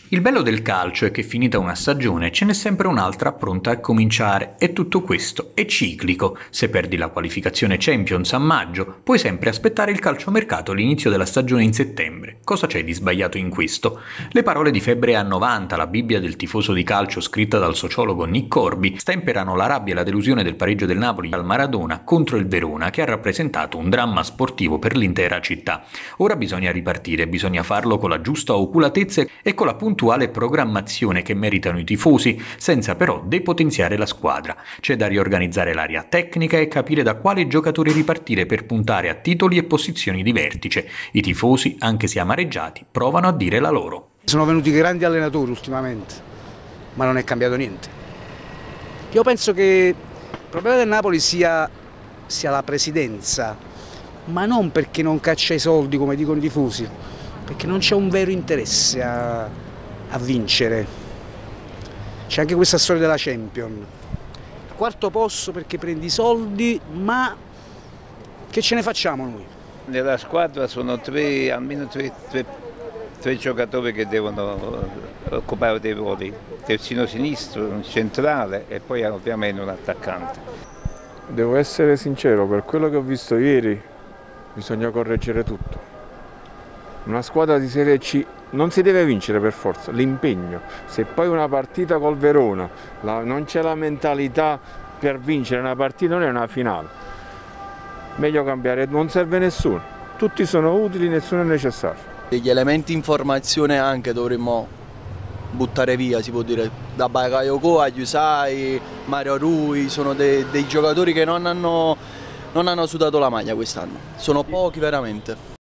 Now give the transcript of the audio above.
Il bello del calcio è che finita una stagione ce n'è sempre un'altra pronta a cominciare e tutto questo è ciclico. Se perdi la qualificazione Champions a maggio, puoi sempre aspettare il calciomercato all'inizio della stagione in settembre. Cosa c'è di sbagliato in questo? Le parole di Febbre a 90, la Bibbia del tifoso di calcio scritta dal sociologo Nick Corby, stemperano la rabbia e la delusione del pareggio del Napoli al Maradona contro il Verona, che ha rappresentato un dramma sportivo per l'intera città. Ora bisogna ripartire, bisogna farlo con la giusta oculatezza e con la puntuale programmazione che meritano i tifosi, senza però depotenziare la squadra. C'è da riorganizzare l'area tecnica e capire da quale giocatore ripartire per puntare a titoli e posizioni di vertice. I tifosi, anche se amareggiati, provano a dire la loro. Sono venuti grandi allenatori ultimamente, ma non è cambiato niente. Io penso che il problema del Napoli sia la presidenza, ma non perché non caccia i soldi come dicono i tifosi, perché non c'è un vero interesse a vincere. C'è anche questa storia della Champions. Quarto posto perché prendi i soldi, ma che ce ne facciamo noi? Nella squadra sono almeno tre giocatori che devono occupare dei ruoli, terzino sinistro, un centrale e poi ovviamente un attaccante. Devo essere sincero, per quello che ho visto ieri bisogna correggere tutto. Una squadra di Serie C non si deve vincere per forza, l'impegno. Se poi una partita col Verona non c'è la mentalità per vincere una partita, non è una finale. Meglio cambiare, non serve nessuno. Tutti sono utili, nessuno è necessario. Degli elementi in formazione anche dovremmo buttare via, si può dire. Da Bakayoko a Yusai, Mario Rui, sono dei giocatori che non hanno sudato la maglia quest'anno. Sono pochi veramente.